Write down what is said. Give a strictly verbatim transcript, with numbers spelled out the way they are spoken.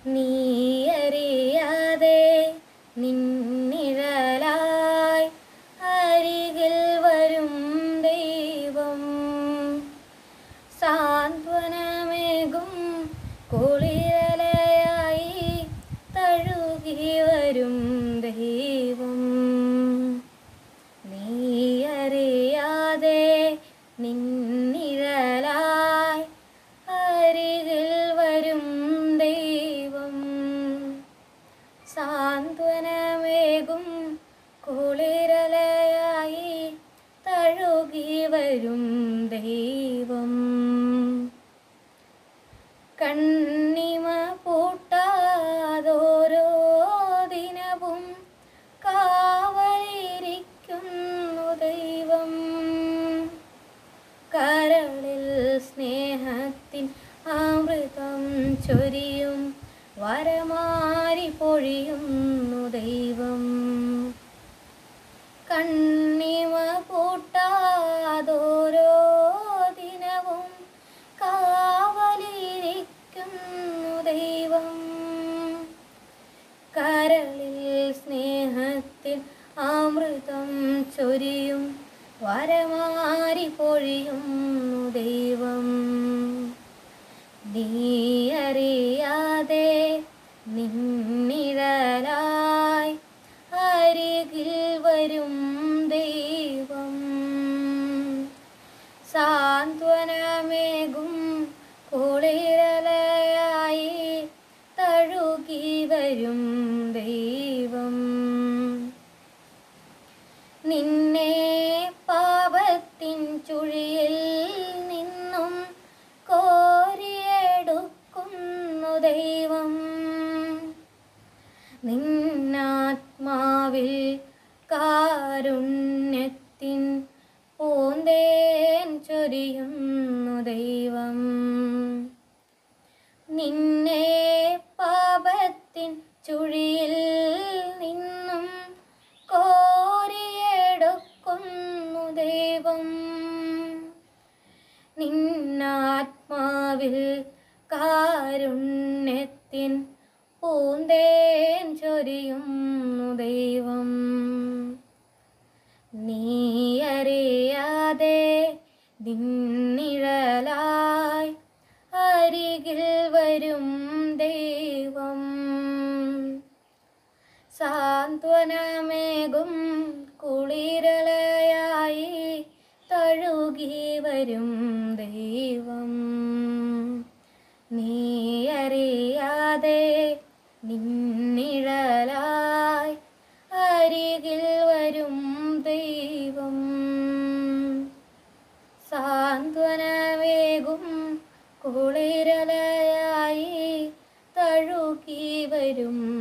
നീ അറിയാതെ നിന്നിഴലായി അരികിൽ വരും ദൈവം, സാന്ത്വനമേകും കുളിരലയായി തഴുകി വരും ദൈവം. നീ അറിയാതെ നിന്നിഴലായി അരികിൽ വരും ദൈവം, സാന്ത്വനമേകും കുളിരലയായി തഴുകി വരും ദൈവം. കണ്ണിമ പൂട്ടാതോരോ ദിനവും കാവലിരിക്കുന്നു ദൈവം, കരളിൽ സ്നേഹത്തിൻ അമൃതം ചൊരിയും വരമാരി പൊഴിയുന്നു ദൈവം. കണ്ണിമ പൂട്ടാതോരോ ദിനവും കാവലിരിക്കുന്നു ദൈവം, കരളിൽ സ്നേഹത്തിൻ അമൃതം ചൊരിയും വരമാരി പൊഴിയുന്നു ദൈവം. നീ അറിയാതെ നിന്നിഴലായി അരികിൽ വരും ദൈവം, സാന്ത്വനമേകും കുളിരലയായി തഴുകി വരും ദൈവം. നിന്നെ പാപത്തിൻ ചുഴിയിൽ നിന്നും കോരിയെടുക്കുന്നു ദൈവം, നിന്നാത്മാവിൽ കാരുണ്യത്തിൻ പൂന്തേൻ ചൊരിയുന്നു ദൈവം. നിന്നെ പാപത്തിൻ ചുഴിയിൽ നിന്നും കോരിയെടുക്കുന്നു ദൈവം, നിന്നാത്മാവിൽ കാരുണ്യത്തിൻ പൂന്തേൻ ചൊരിയുന്നു ദൈവം. നീ അറിയാതെ നിന്നിഴലായി അരികിൽ വരും ദൈവം, സാന്ത്വനമേകും കുളിരലയായി തഴുകി വരും ദൈവം. നീ അറിയാതെ നിന്നിഴലായി അരികിൽ വരും ദൈവം, സാന്ത്വനമേകും കുളിരലയായി തഴുകി വരും